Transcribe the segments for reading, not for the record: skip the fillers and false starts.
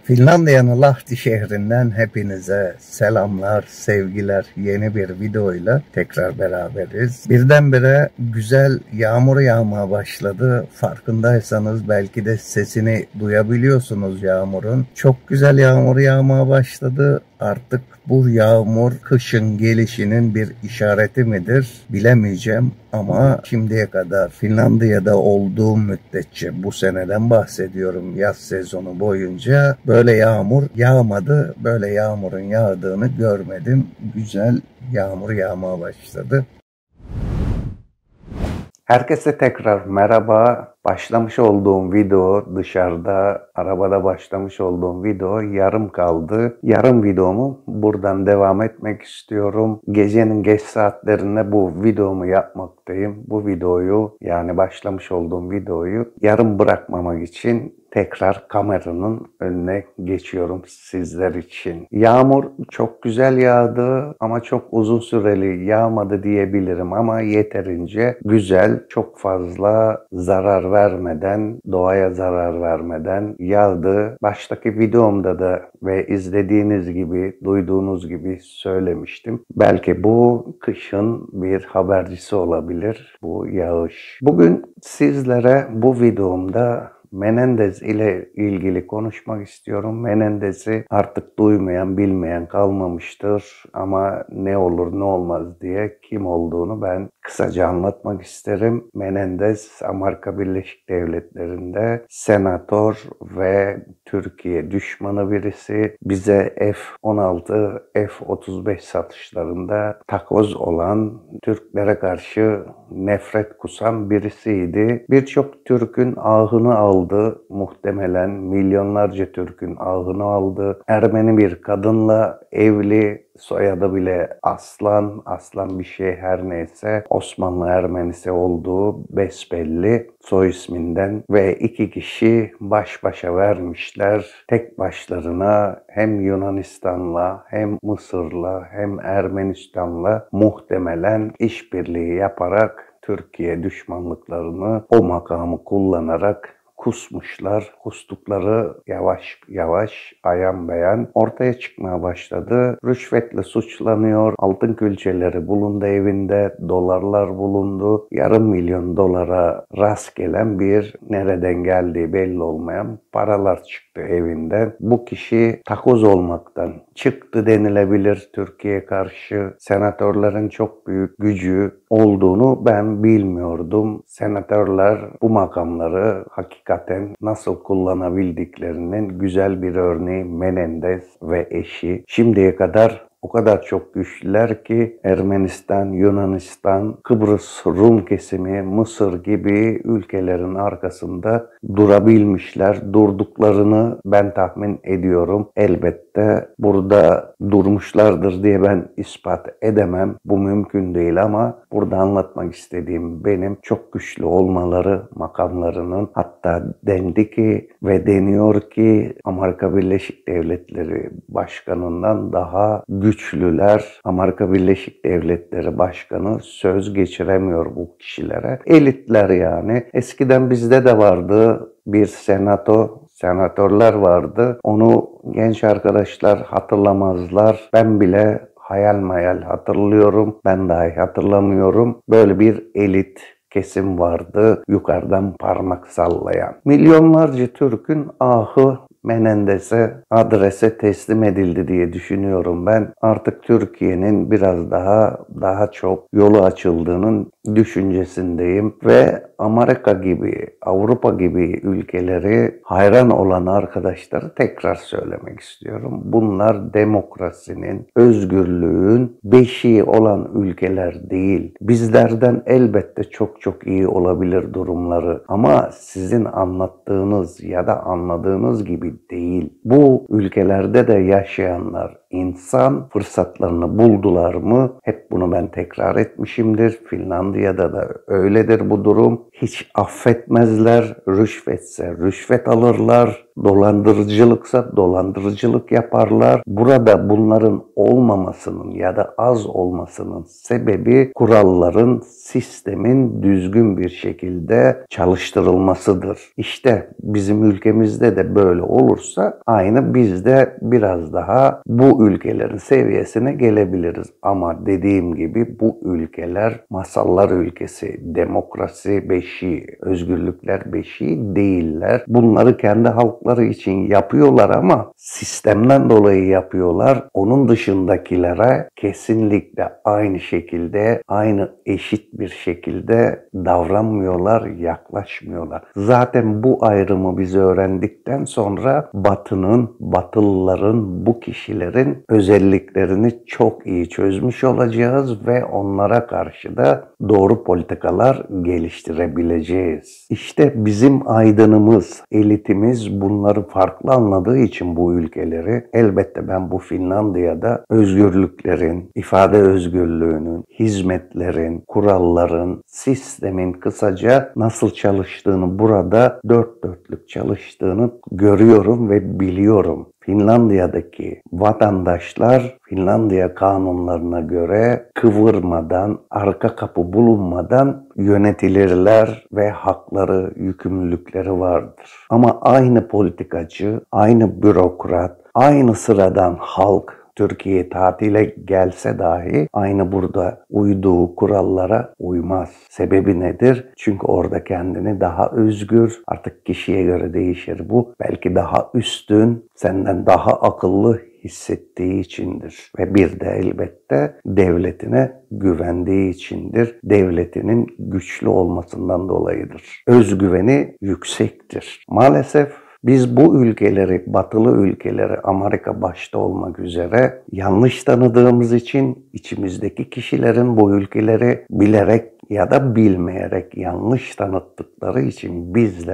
Finlandiya'nın Lahti şehrinden hepinize selamlar, sevgiler. Yeni bir videoyla tekrar beraberiz. Birdenbire güzel yağmur yağmaya başladı. Farkındaysanız belki de sesini duyabiliyorsunuz yağmurun. Çok güzel yağmur yağmaya başladı. Artık bu yağmur kışın gelişinin bir işareti midir bilemeyeceğim ama şimdiye kadar Finlandiya'da olduğum müddetçe, bu seneden bahsediyorum, yaz sezonu boyunca böyle yağmur yağmadı. Böyle yağmurun yağdığını görmedim. Güzel yağmur yağmaya başladı. Herkese tekrar merhaba. Başlamış olduğum video, dışarıda, arabada başlamış olduğum video yarım kaldı. Yarım videomu buradan devam etmek istiyorum. Gecenin geç saatlerinde bu videomu yapmaktayım. Bu videoyu, yani başlamış olduğum videoyu yarım bırakmamak için tekrar kameranın önüne geçiyorum sizler için. Yağmur çok güzel yağdı ama çok uzun süreli yağmadı diyebilirim ama yeterince güzel, çok fazla zarar vermeden, doğaya zarar vermeden yağdı. Baştaki videomda da ve izlediğiniz gibi, duyduğunuz gibi söylemiştim. Belki bu kışın bir habercisi olabilir bu yağış. Bugün sizlere bu videomda Menendez ile ilgili konuşmak istiyorum. Menendez'i artık duymayan, bilmeyen kalmamıştır ama ne olur ne olmaz diye kim olduğunu ben kısaca anlatmak isterim. Menendez, Amerika Birleşik Devletleri'nde senatör ve Türkiye düşmanı birisi. Bize F-16, F-35 satışlarında takoz olan, Türklere karşı nefret kusan birisiydi. Birçok Türk'ün ahını aldı. Muhtemelen milyonlarca Türk'ün ahını aldı. Ermeni bir kadınla evli, soyadı bile Aslan bir şey her neyse, Osmanlı Ermenisi olduğu besbelli soy isminden ve iki kişi baş başa vermişler. Tek başlarına hem Yunanistan'la hem Mısır'la hem Ermenistan'la muhtemelen işbirliği yaparak Türkiye düşmanlıklarını o makamı kullanarak kusmuşlar. Kustukları yavaş yavaş ayan beyan ortaya çıkmaya başladı. Rüşvetle suçlanıyor. Altın külçeleri bulundu evinde. Dolarlar bulundu. $500.000 rast gelen bir, nereden geldiği belli olmayan paralar çıktı evinden. Bu kişi takoz olmaktan çıktı denilebilir Türkiye'ye karşı. Senatörlerin çok büyük gücü olduğunu ben bilmiyordum. Senatörler bu makamları hakikaten nasıl kullanabildiklerinin güzel bir örneği Menendez ve eşi. Şimdiye kadar o kadar çok güçlüler ki Ermenistan, Yunanistan, Kıbrıs Rum kesimi, Mısır gibi ülkelerin arkasında durabilmişler. Durduklarını ben tahmin ediyorum. Elbette burada durmuşlardır diye ben ispat edemem. Bu mümkün değil ama burada anlatmak istediğim benim çok güçlü olmaları makamlarının, hatta dendi ki ve deniyor ki Amerika Birleşik Devletleri Başkanı'ndan daha güçlüler. Amerika Birleşik Devletleri Başkanı söz geçiremiyor bu kişilere. Elitler yani. Eskiden bizde de vardı bir senatörler vardı. Onu genç arkadaşlar hatırlamazlar. Ben bile hayal mayal hatırlıyorum. Ben dahi hatırlamıyorum. Böyle bir elit kesim vardı, yukarıdan parmak sallayan. Milyonlarca Türk'ün ahı Menendez'e, adrese teslim edildi diye düşünüyorum ben. Artık Türkiye'nin biraz daha çok yolu açıldığının düşüncesindeyim ve Amerika gibi, Avrupa gibi ülkeleri hayran olan arkadaşları tekrar söylemek istiyorum. Bunlar demokrasinin, özgürlüğün beşiği olan ülkeler değil. Bizlerden elbette çok iyi olabilir durumları ama sizin anlattığınız ya da anladığınız gibi değil. Bu ülkelerde de yaşayanlar insan fırsatlarını buldular mı? Hep bunu ben tekrar etmişimdir. Finlandiya'da da öyledir bu durum. Hiç affetmezler. Rüşvetse rüşvet alırlar. Dolandırıcılıksa dolandırıcılık yaparlar. Burada bunların olmamasının ya da az olmasının sebebi kuralların, sistemin düzgün bir şekilde çalıştırılmasıdır. İşte bizim ülkemizde de böyle olursa aynı biz de biraz daha bu ülkelerin seviyesine gelebiliriz. Ama dediğim gibi bu ülkeler masallar ülkesi, demokrasi beşiği, özgürlükler beşiği değiller. Bunları kendi halkları için yapıyorlar ama sistemden dolayı yapıyorlar. Onun dışındakilere kesinlikle aynı şekilde, aynı eşit bir şekilde davranmıyorlar, yaklaşmıyorlar. Zaten bu ayrımı biz öğrendikten sonra Batı'nın, Batılıların, bu kişilerin özelliklerini çok iyi çözmüş olacağız ve onlara karşı da doğru politikalar geliştirebileceğiz. İşte bizim aydınımız, elitimiz bunları farklı anladığı için bu ülkeleri, elbette ben bu Finlandiya'da özgürlüklerin, ifade özgürlüğünün, hizmetlerin, kuralların, sistemin kısaca nasıl çalıştığını burada dört dörtlük çalıştığını görüyorum ve biliyorum. Finlandiya'daki vatandaşlar Finlandiya kanunlarına göre kıvırmadan, arka kapı bulunmadan yönetilirler ve hakları, yükümlülükleri vardır. Ama aynı politikacı, aynı bürokrat, aynı sıradan halk Türkiye tatile gelse dahi aynı burada uyduğu kurallara uymaz. Sebebi nedir? Çünkü orada kendini daha özgür, artık kişiye göre değişir bu, belki daha üstün, senden daha akıllı hissettiği içindir. Ve bir de elbette devletine güvendiği içindir. Devletinin güçlü olmasından dolayıdır. Özgüveni yüksektir. Maalesef biz bu ülkeleri, batılı ülkeleri, Amerika başta olmak üzere yanlış tanıdığımız için içimizdeki kişilerin bu ülkeleri bilerek ya da bilmeyerek yanlış tanıttıkları için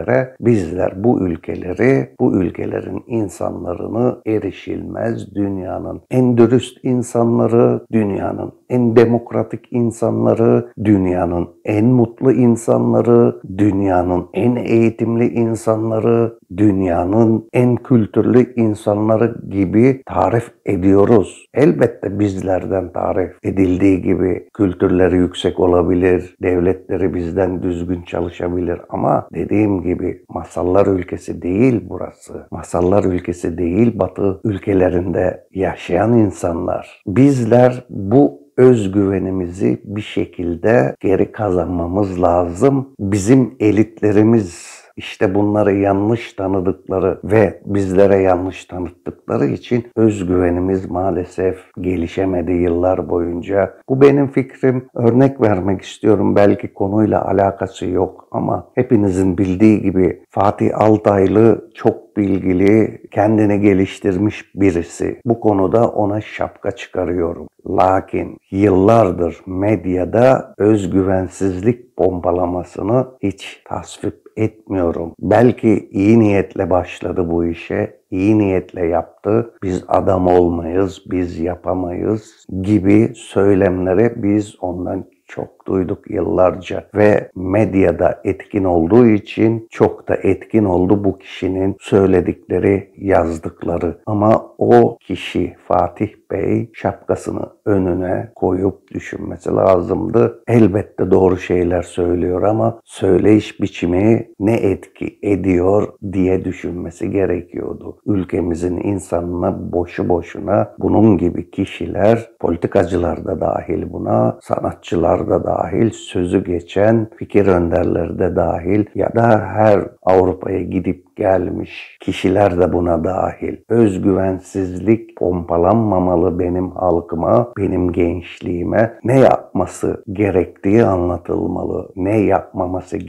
bizler bu ülkeleri, bu ülkelerin insanlarını erişilmez, dünyanın en dürüst insanları, dünyanın en demokratik insanları, dünyanın en mutlu insanları, dünyanın en eğitimli insanları, dünyanın en kültürlü insanları gibi tarif ediyoruz. Elbette bizlerden tarif edildiği gibi kültürleri yüksek olabilir, devletleri bizden düzgün çalışabilir ama dediğim gibi masallar ülkesi değil burası. Masallar ülkesi değil, Batı ülkelerinde yaşayan insanlar. Bizler bu özgüvenimizi bir şekilde geri kazanmamız lazım. Bizim elitlerimiz İşte bunları yanlış tanıdıkları ve bizlere yanlış tanıttıkları için özgüvenimiz maalesef gelişemedi yıllar boyunca. Bu benim fikrim. Örnek vermek istiyorum. Belki konuyla alakası yok ama hepinizin bildiği gibi Fatih Altaylı çok bilgili, kendini geliştirmiş birisi. Bu konuda ona şapka çıkarıyorum. Lakin yıllardır medyada özgüvensizlik pompalamasını hiç tasvip etmiyorum. Belki iyi niyetle başladı bu işe, iyi niyetle yaptı. Biz adam olmayız, biz yapamayız gibi söylemleri biz ondan çok duyduk yıllarca ve medyada etkin olduğu için çok da etkin oldu bu kişinin söyledikleri, yazdıkları. Ama o kişi Fatih Bey şapkasını önüne koyup düşünmesi lazımdı. Elbette doğru şeyler söylüyor ama söyleyiş biçimi ne etki ediyor diye düşünmesi gerekiyordu. Ülkemizin insanına boşu boşuna bunun gibi kişiler, politikacılar da dahil buna, sanatçılar da dahil, sözü geçen fikir önderleri de dahil ya da her Avrupa'ya gidip gelmiş kişiler de buna dahil. Özgüvensizlik pompalanmamalı benim halkıma, benim gençliğime. Ne yapması gerektiği anlatılmalı, ne yapmaması gerektiği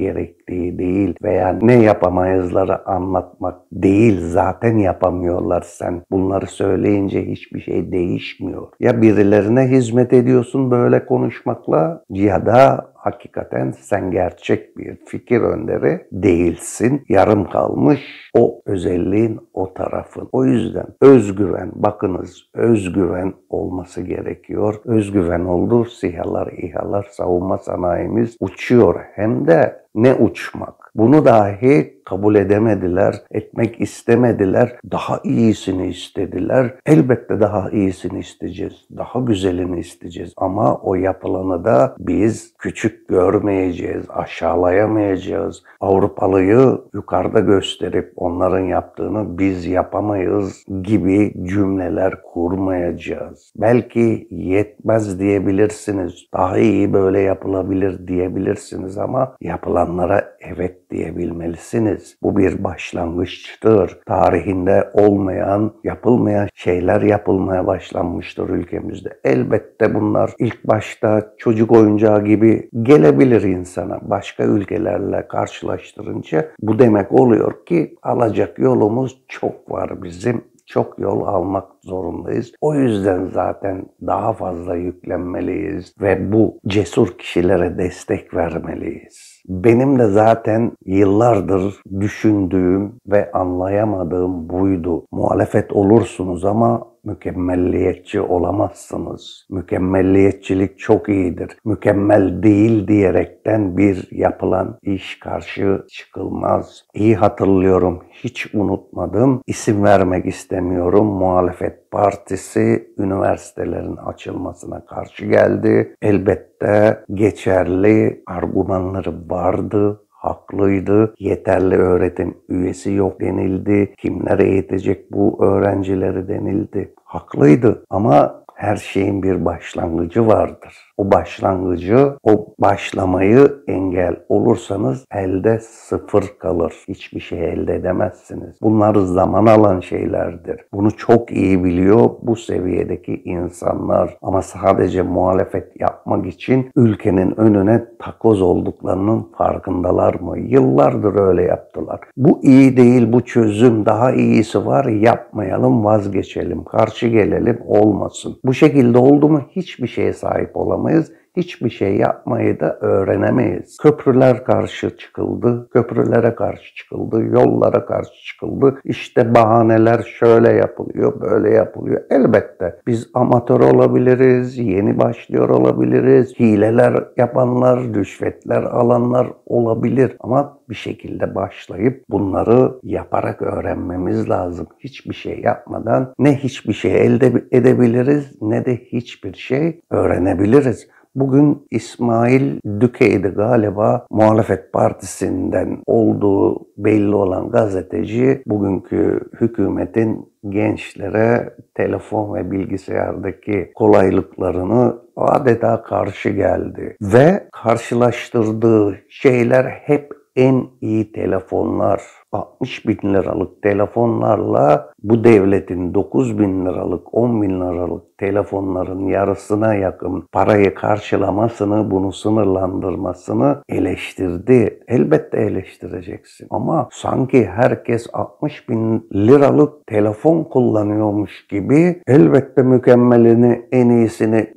gerektiği değil veya ne yapamayızları anlatmak değil. Zaten yapamıyorlar sen. Bunları söyleyince hiçbir şey değişmiyor. Ya birilerine hizmet ediyorsun böyle konuşmakla ya da hakikaten sen gerçek bir fikir önderi değilsin. Yarım kalmış o özelliğin o tarafın. O yüzden özgüven, bakınız özgüven olması gerekiyor. Özgüven oldu, SİHA'lar, İHA'lar, savunma sanayimiz uçuyor. Hem de ne uçmak. Bunu dahi kabul edemediler, etmek istemediler. Daha iyisini istediler. Elbette daha iyisini isteyeceğiz. Daha güzelini isteyeceğiz. Ama o yapılanı da biz küçük görmeyeceğiz, aşağılayamayacağız. Avrupalıyı yukarıda gösterip onların yaptığını biz yapamayız gibi cümleler kurmayacağız. Belki yetmez diyebilirsiniz. Daha iyi böyle yapılabilir diyebilirsiniz ama yapılanlara evet diyebilmelisiniz. Bu bir başlangıçtır. Tarihinde olmayan, yapılmayan şeyler yapılmaya başlanmıştır ülkemizde. Elbette bunlar ilk başta çocuk oyuncağı gibi gelebilir insana. Başka ülkelerle karşılaştırınca bu demek oluyor ki alacak yolumuz çok var bizim. Çok yol almak zorundayız. O yüzden zaten daha fazla yüklenmeliyiz ve bu cesur kişilere destek vermeliyiz. Benim de zaten yıllardır düşündüğüm ve anlayamadığım buydu. Muhalefet olursunuz ama mükemmelliyetçi olamazsınız. Mükemmelliyetçilik çok iyidir. Mükemmel değil diyerekten bir yapılan iş karşı çıkılmaz. İyi hatırlıyorum, hiç unutmadım. İsim vermek istemiyorum. Muhalefet Partisi üniversitelerin açılmasına karşı geldi. Elbette geçerli argümanları vardı. Haklıydı. Yeterli öğretim üyesi yok denildi. Kimler eğitecek bu öğrencileri denildi. Haklıydı ama her şeyin bir başlangıcı vardır. O başlangıcı, o başlamayı engel olursanız elde sıfır kalır. Hiçbir şey elde edemezsiniz. Bunlar zaman alan şeylerdir. Bunu çok iyi biliyor bu seviyedeki insanlar. Ama sadece muhalefet yapmak için ülkenin önüne takoz olduklarının farkındalar mı? Yıllardır öyle yaptılar. Bu iyi değil, bu çözüm, daha iyisi var, yapmayalım, vazgeçelim, karşı gelelim, olmasın. Bu şekilde oldu mu hiçbir şeye sahip olamayız. Hiçbir şey yapmayı da öğrenemeyiz. Köprüler karşı çıkıldı, köprülere karşı çıkıldı, yollara karşı çıkıldı. İşte bahaneler şöyle yapılıyor, böyle yapılıyor. Elbette biz amatör olabiliriz, yeni başlıyor olabiliriz. Hileler yapanlar, rüşvetler alanlar olabilir. Ama bir şekilde başlayıp bunları yaparak öğrenmemiz lazım. Hiçbir şey yapmadan ne hiçbir şey elde edebiliriz ne de hiçbir şey öğrenebiliriz. Bugün İsmail Dükey'di galiba, muhalefet partisinden olduğu belli olan gazeteci bugünkü hükümetin gençlere telefon ve bilgisayardaki kolaylıklarını adeta karşı geldi. Ve karşılaştırdığı şeyler hep en iyi telefonlar. 60 bin liralık telefonlarla bu devletin 9 bin liralık, 10 bin liralık telefonların yarısına yakın parayı karşılamasını, bunu sınırlandırmasını eleştirdi. Elbette eleştireceksin. Ama sanki herkes 60 bin liralık telefon kullanıyormuş gibi elbette mükemmelini, en iyisini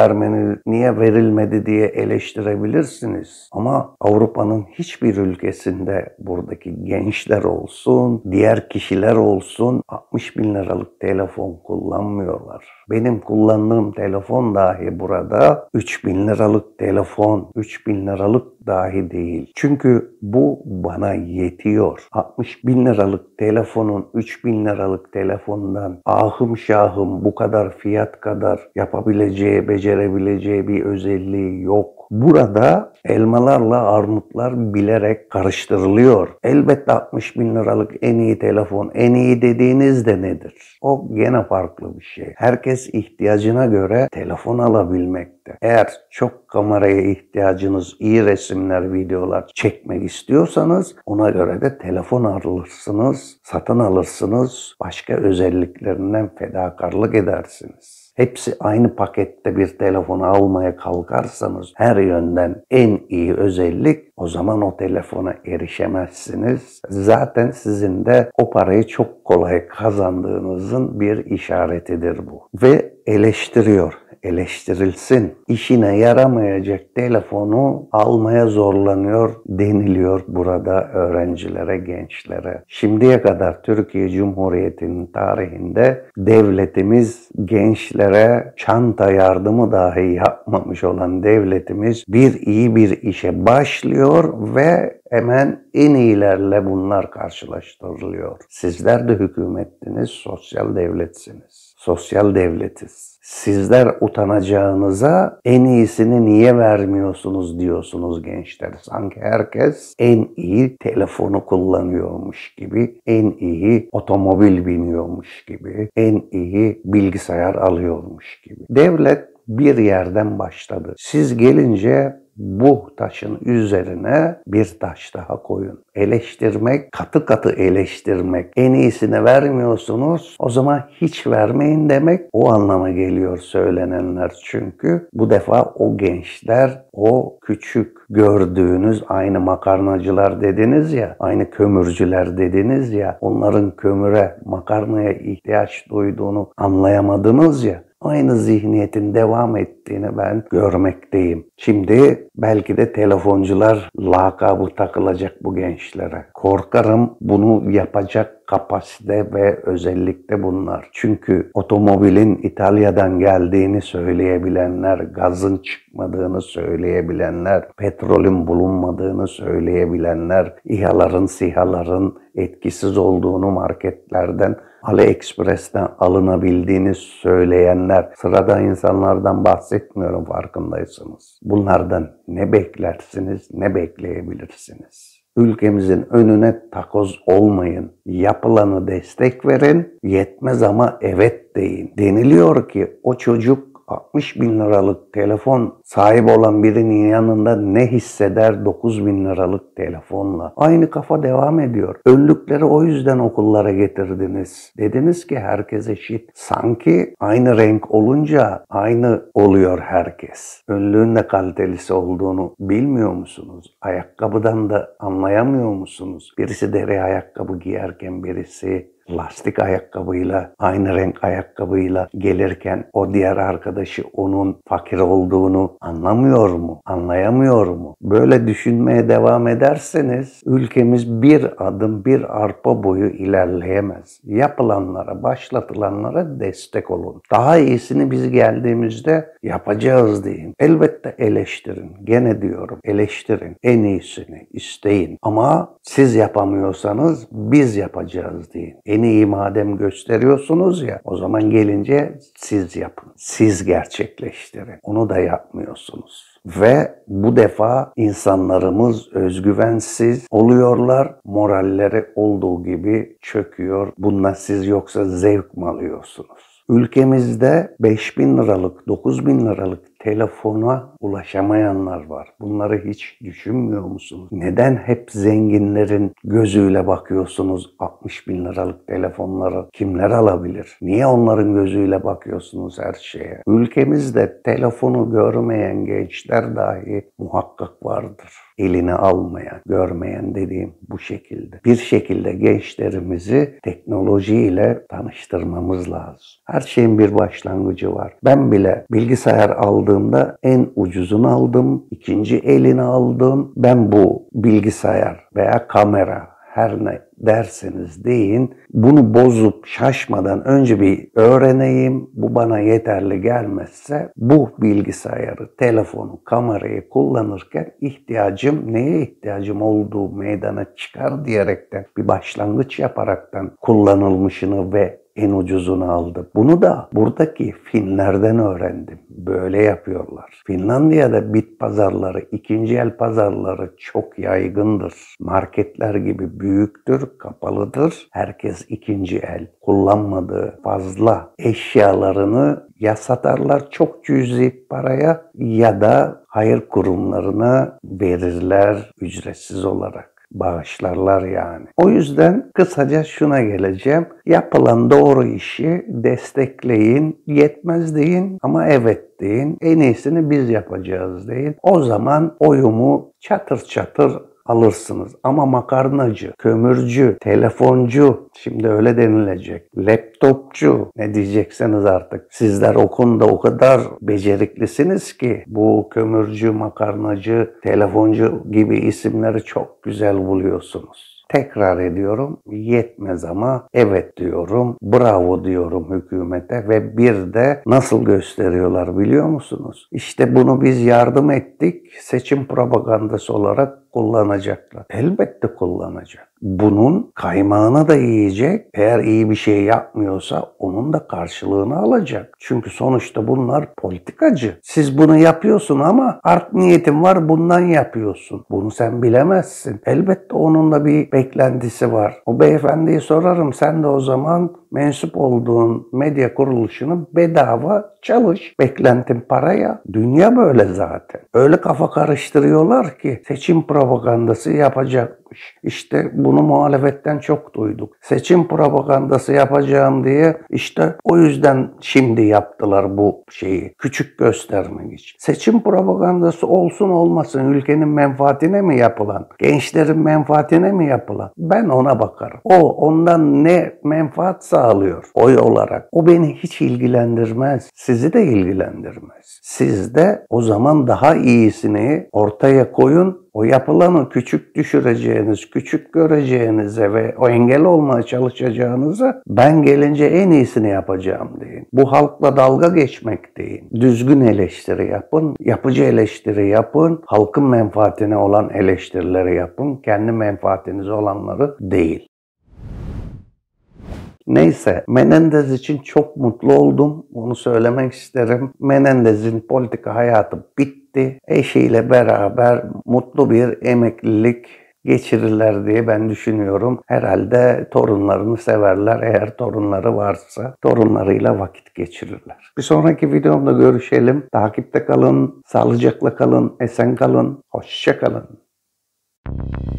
niye verilmedi diye eleştirebilirsiniz. Ama Avrupa'nın hiçbir ülkesinde buradaki gençler olsun, diğer kişiler olsun 60 bin liralık telefon kullanmıyorlar. Benim kullandığım telefon dahi burada 3 bin liralık telefon, 3 bin liralık dahi değil. Çünkü bu bana yetiyor. 60 bin liralık telefonun 3 bin liralık telefondan ahım şahım bu kadar fiyat kadar yapabileceği, becerebileceği bir özelliği yok. Burada elmalarla armutlar bilerek karıştırılıyor. Elbette 60 bin liralık en iyi telefon, en iyi dediğiniz de nedir? O gene farklı bir şey. Herkes ihtiyacına göre telefon alabilmekte. Eğer çok kameraya ihtiyacınız, iyi resimler, videolar çekmek istiyorsanız ona göre de telefon alırsınız, satın alırsınız, başka özelliklerinden fedakarlık edersiniz. hepsi aynı pakette bir telefonu almaya kalkarsanız her yönden en iyi özellik, o zaman o telefona erişemezsiniz. Zaten sizin de o parayı çok kolay kazandığınızın bir işaretidir bu. Ve eleştiriyor. Eleştirilsin. İşine yaramayacak telefonu almaya zorlanıyor deniliyor burada öğrencilere, gençlere. Şimdiye kadar Türkiye Cumhuriyeti'nin tarihinde devletimiz gençlere çanta yardımı dahi yapmamış olan devletimiz iyi bir işe başlıyor ve hemen en iyilerle bunlar karşılaştırılıyor. Sizler de hükümettiniz, sosyal devletsiniz. Sosyal devletiz. Sizler utanacağınıza en iyisini niye vermiyorsunuz diyorsunuz gençler. Sanki herkes en iyi telefonu kullanıyormuş gibi, en iyi otomobil biniyormuş gibi, en iyi bilgisayar alıyormuş gibi. Devlet bir yerden başladı. Siz gelince bu taşın üzerine bir taş daha koyun. Eleştirmek, katı katı eleştirmek. En iyisini vermiyorsunuz, o zaman hiç vermeyin demek o anlama geliyor söylenenler. Çünkü bu defa o gençler, o küçük gördüğünüz aynı makarnacılar dediniz ya, aynı kömürcüler dediniz ya, onların kömüre, makarnaya ihtiyaç duyduğunu anlayamadınız ya. Aynı zihniyetin devam ettiğini ben görmekteyim. Şimdi belki de telefoncular lakabı takılacak bu gençlere. Korkarım bunu yapacak kapasite ve özellikle bunlar. Çünkü otomobilin İtalya'dan geldiğini söyleyebilenler, gazın çıkmadığını söyleyebilenler, petrolün bulunmadığını söyleyebilenler, İHA'ların, SİHA'ların etkisiz olduğunu marketlerden, AliExpress'ten alınabildiğini söyleyenler, sıradan insanlardan bahsetmiyorum farkındaysanız. Bunlardan ne beklersiniz, ne bekleyebilirsiniz? Ülkemizin önüne takoz olmayın. Yapılanı destek verin. Yetmez ama evet deyin. Deniliyor ki o çocuk 60 bin liralık telefon sahibi olan birinin yanında ne hisseder 9 bin liralık telefonla? Aynı kafa devam ediyor. Önlükleri o yüzden okullara getirdiniz. Dediniz ki herkes eşit. Sanki aynı renk olunca aynı oluyor herkes. Önlüğün de kalitelisi olduğunu bilmiyor musunuz? Ayakkabıdan da anlayamıyor musunuz? Birisi deri ayakkabı giyerken birisi lastik ayakkabıyla, aynı renk ayakkabıyla gelirken o diğer arkadaşı onun fakir olduğunu anlamıyor mu? Anlayamıyor mu? Böyle düşünmeye devam ederseniz ülkemiz bir adım bir arpa boyu ilerleyemez. Yapılanlara, başlatılanlara destek olun. Daha iyisini biz geldiğimizde yapacağız deyin. Elbette eleştirin. Gene diyorum eleştirin. En iyisini isteyin. Ama siz yapamıyorsanız biz yapacağız deyin. En iyi madem gösteriyorsunuz ya, o zaman gelince siz yapın. Siz gerçekleştirin. Onu da yapmıyorsunuz. Ve bu defa insanlarımız özgüvensiz oluyorlar. Moralleri olduğu gibi çöküyor. Bundan siz yoksa zevk mi alıyorsunuz? Ülkemizde 5.000 liralık, 9.000 liralık telefona ulaşamayanlar var. Bunları hiç düşünmüyor musunuz? Neden hep zenginlerin gözüyle bakıyorsunuz 60 bin liralık telefonları? Kimler alabilir? Niye onların gözüyle bakıyorsunuz her şeye? Ülkemizde telefonu görmeyen gençler dahi muhakkak vardır. Eline almayan, görmeyen dediğim bu şekilde. Bir şekilde gençlerimizi teknolojiyle tanıştırmamız lazım. Her şeyin bir başlangıcı var. Ben bile bilgisayar aldığımda en ucuzunu aldım, ikinci elini aldım. Ben bu bilgisayar veya kamera her ne derseniz deyin, bunu bozup şaşmadan önce bir öğreneyim, bu bana yeterli gelmezse bu bilgisayarı, telefonu, kamerayı kullanırken neye ihtiyacım olduğu meydana çıkar diyerekten bir başlangıç yaparaktan kullanılmışını ve en ucuzunu aldım. Bunu da buradaki Finlerden öğrendim. Böyle yapıyorlar. Finlandiya'da bit pazarları, ikinci el pazarları çok yaygındır. Marketler gibi büyüktür, kapalıdır. Herkes ikinci el kullanmadığı fazla eşyalarını ya satarlar çok cüzi paraya ya da hayır kurumlarına verirler ücretsiz olarak. Bağışlarlar yani. O yüzden kısaca şuna geleceğim. Yapılan doğru işi destekleyin, yetmez deyin ama evet deyin. En iyisini biz yapacağız deyin. O zaman oyumu çatır çatır alırsınız. Ama makarnacı, kömürcü, telefoncu, şimdi öyle denilecek, laptopçu, ne diyecekseniz artık. Sizler o konuda o kadar beceriklisiniz ki bu kömürcü, makarnacı, telefoncu gibi isimleri çok güzel buluyorsunuz. Tekrar ediyorum, yetmez ama evet diyorum, bravo diyorum hükümete ve bir de nasıl gösteriyorlar biliyor musunuz? İşte bunu biz yardım ettik, seçim propagandası olarak kullanacaklar. Elbette kullanacak. Bunun kaymağını da yiyecek. Eğer iyi bir şey yapmıyorsa onun da karşılığını alacak. Çünkü sonuçta bunlar politikacı. Siz bunu yapıyorsun ama art niyetin var, bundan yapıyorsun. Bunu sen bilemezsin. Elbette onun da bir beklentisi var. O beyefendiye sorarım, sen de o zaman mensup olduğun medya kuruluşunu bedava çalış. Beklentin paraya. Dünya böyle zaten. Öyle kafa karıştırıyorlar ki seçim propagandası yapacakmış. İşte bunu muhalefetten çok duyduk. Seçim propagandası yapacağım diye işte o yüzden şimdi yaptılar bu şeyi. Küçük göstermek için. Seçim propagandası olsun olmasın ülkenin menfaatine mi yapılan? Gençlerin menfaatine mi yapılan? Ben ona bakarım. O ondan ne menfaat sağlıyor oy olarak? O beni hiç ilgilendirmez. Sizi de ilgilendirmez. Siz de o zaman daha iyisini ortaya koyun. O yapılanı küçük düşüreceğiniz, küçük göreceğinize ve o engel olmaya çalışacağınıza ben gelince en iyisini yapacağım deyin. Bu halkla dalga geçmek deyin. Düzgün eleştiri yapın, yapıcı eleştiri yapın, halkın menfaatine olan eleştirileri yapın, kendi menfaatinize olanları değil. Neyse, Menendez için çok mutlu oldum. Onu söylemek isterim. Menendez'in politika hayatı bitti. Eşiyle beraber mutlu bir emeklilik geçirirler diye ben düşünüyorum. Herhalde torunlarını severler. Eğer torunları varsa torunlarıyla vakit geçirirler. Bir sonraki videomda görüşelim. Takipte kalın, sağlıcakla kalın, esen kalın, hoşça kalın.